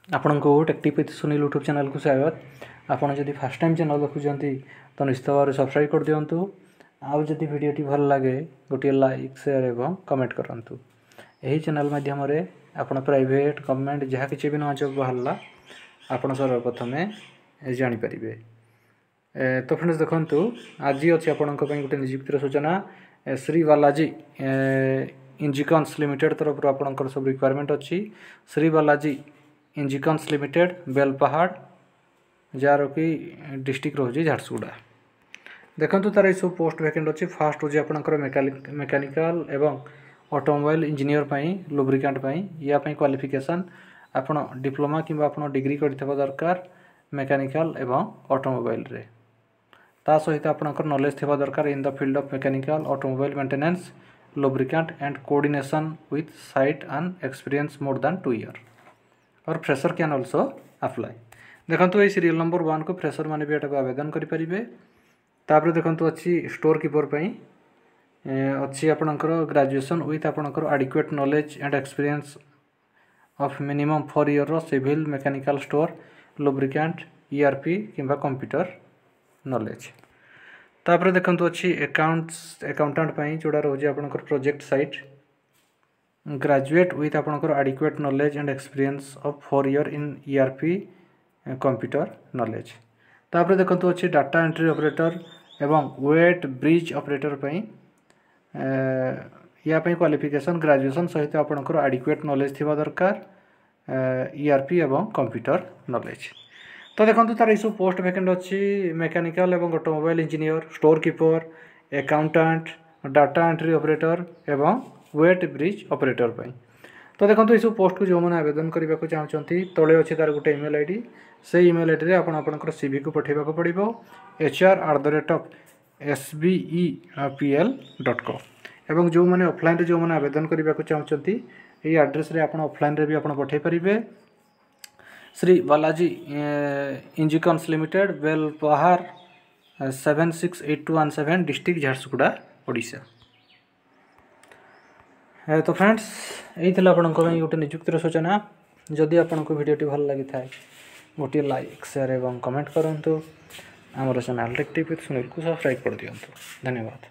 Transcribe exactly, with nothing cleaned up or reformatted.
आपण को tactic with Sunil YouTube channel को स्वागत। आपण जदि फर्स्ट टाइम चैनल देखुंती तो निश्चित भाव सब्सक्राइब कर दिंतु। आउ जदि वीडियोटी भल लगे गोटे लाइक शेयर एवं कमेंट करंतु। यही चैनल माध्यम आपण प्राइवेट गवर्नमेंट जहाँ किसी भी नवा जॉब बाहरला आपण सर्वप्रथम जानीपर। तो फ्रेंड्स देखु आज अच्छी आपण गोटे निजुक्तिर सूचना श्री बालाजी इंजिकन्स लिमिटेड तरफ आपणकर सब रिक्वायरमेंट अच्छी। श्री बालाजी इंजिकन्स लिमिटेड बेलपहाड़ जार कि डिस्ट्रिक्ट रोज झारसुगुड़ा। देखो तार सब पोस्ट वैकेंट अच्छी। फास्ट हूँ आपंकर मेकानिकल एवं ऑटोमोबाइल इंजीनियर पाई लुब्रिकेंट पाई या पाई क्वालिफिकेशन आपण डिप्लोमा कि डिग्री करथिबा दरकार मेकानिकल एवं ऑटोमोबाइल रे। ता सहित आपणकर नॉलेज थिबा दरकार in the field of mechanical automobile maintenance lubricant and coordination with site and experience more than two year और फ्रेशर कैन ऑल्सो अप्लाई। देखो ये सीरियल नंबर वन को फ्रेशर माने भी एटा आवेदन करेंगे। तापर देखो अच्छी स्टोर कीपर पाई अच्छी आपणकर ग्रेजुएशन विथ आपणकर adequate knowledge and experience of minimum four year रो civil mechanical store lubricant ERP किंबा कंप्यूटर नॉलेज। तापर देखो अच्छी अकाउंट्स अकाउंटेंट पाई जोड़ा रोज आपणकर प्रोजेक्ट साइट ग्रेजुएट विथ आपणकर adequate knowledge and experience of four year in ERP computer knowledge. तापर देखो अच्छी डाटा एंट्री ऑपरेटर एवं वेट ब्रिज ऑपरेटर पाई या पाई क्वालिफिकेशन ग्रेजुएशन सहित आपणकर एडिक्वेट नॉलेज थिबा दरकार ईआरपी एवं कंप्यूटर नॉलेज। तो देखो तार ये सब पोस्ट वैकेंट अच्छी। मेकानिकल एवं automobile engineer store keeper accountant data entry operator एवं वेट ब्रिज ऑपरेटर पाई। तो देखो ये सब पोस्ट को जो मैंने आवेदन करने को चाहते तले अच्छे तार गोटे इमेल आईडी से इमेल आईडी रे आपण आपनकर सीवी को पठेबा पड़ो H R at the rate of S B E P L dot com. एवं जो मैंने ऑफलाइन जो मैंने आवेदन करने को चाहते ये एड्रेस रे आपण ऑफलाइन रे भी आपण पठे पारिबे। Shri Balaji Engicons limited Belpahar seven six eight two one seven district Jharsuguda Odisha. तो फ्रेंड्स यही थी आपण गोटे निजुक्तिर सूचना। जदि आपन को वीडियोटी भल लगी थाए गोटे लाइक शेयर एवं कमेंट करंतु। आमर चैनल टेक्टिक विथ सुनील को सब्सक्राइब कर दियंतु। धन्यवाद।